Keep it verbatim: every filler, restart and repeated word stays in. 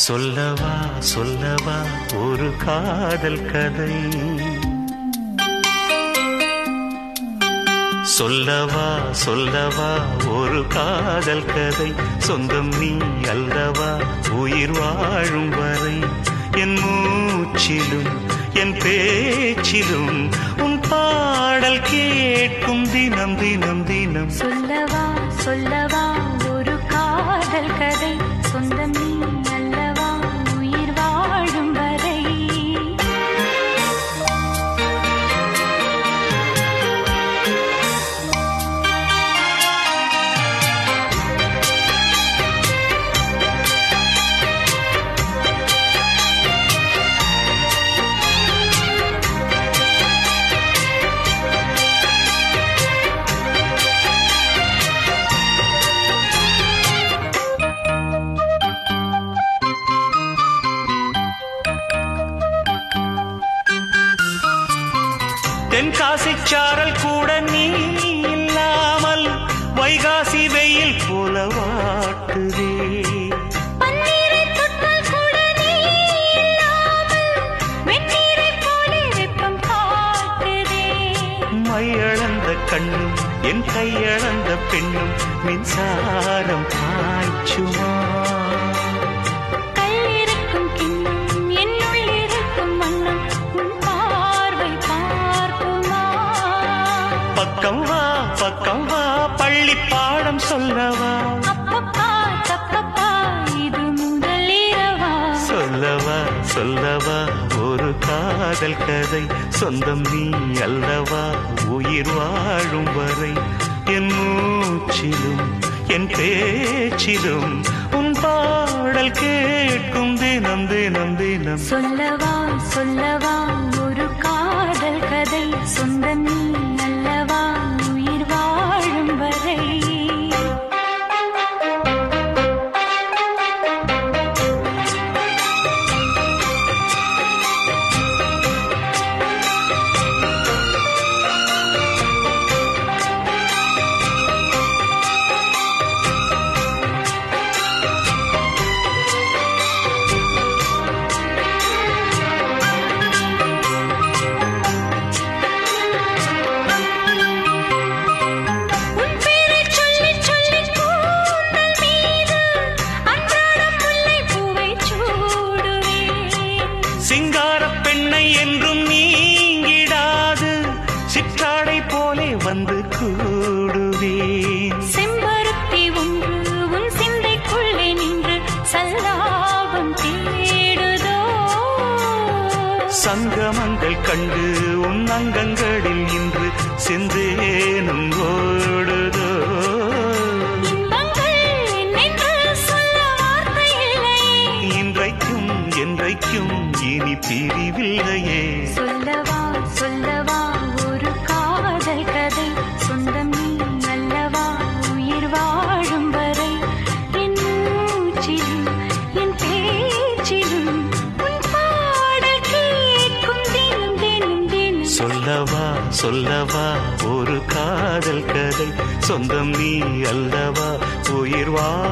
சொல்லவா சொல்லவா ஒரு காதல் கதை, சொல்லவா சொல்லவா ஒரு காதல் கதை, சொந்தம் நீ அல்லவா உயிர் வாழும் வரை, என் மூச்சிலும் என் பேச்சிலும் உன் பாடல் கேட்கும் தினம் தினம் தினம். சொல்லவா சொல்லவா ஒரு காதல் கதை, சொந்தம் நீ அல்லவா உயிர் வாழும் வரை. தென்காசி சாரல் கூட நீ இல்லாமல் வைகாசி வெயில் போல வாட்டுதே, பன்னீரை தொட்டால் கூட நீ இல்லாமல் வெந்நீரை போல வெப்பம் காட்டுதே. மையளந்த கண்ணும் என் கையளந்த பெண்ணும் மின்சாரம் பாய்ச்சுமா, கல்லிருக்கும் கிண்ணம் என்னுள் இருக்கும் வண்ணம் உன் பார்வை பார்க்குமா. பக்கம் வா பக்கம் வா பள்ளி பாடம் சொல்லவா, அப்பப்பா தப்பப்பா இது முதல் இரவா. சொல்லவா சொல்லவா ஒரு காதல் கதை, சொந்தம் நீ அல்லவா உயிர் வாழும் வரை, என் மூச்சிலும் என் பேச்சிலும் உன் பாடல் கேட்கும் தினம் தினம் தினம். சொல்லவா சொல்லவா ஒரு காதல் கதை, சொந்தம் நீ அல்லவா உயிர் வாழும் வரை. சிங்கார பெண்ணை என்றும் நீங்கிடாது சிற்றாடை போலே வந்து கூடுவேன், செம்பருத்தி ஒன்று உன் சிந்தைக்குள்ளே நின்று சல்லாபம் தேடுதோ. சங்கமங்கள் கண்டு உன் அங்கங்களில் இன்று செந்தேனும் ஓடுதோ. இன்பங்கள் என்னென்று சொல்ல வார்த்தை இல்லையே, இன்றைக்கும் என்றைக்கும் இனி பிரிவில்லையே. சொல்லவா சொல்லவா ஒரு காதல் கதை, சொந்தம் நீ அல்லவா உயிர் வாழும் வரை, என் மூச்சிலும் என் பேச்சிலும் உன் பாடல் கேட்கும் தினம் தினம் தினம். சொல்லவா சொல்லவா ஒரு காதல் கதை, சொந்தம் நீ அல்லவா உயிர் வா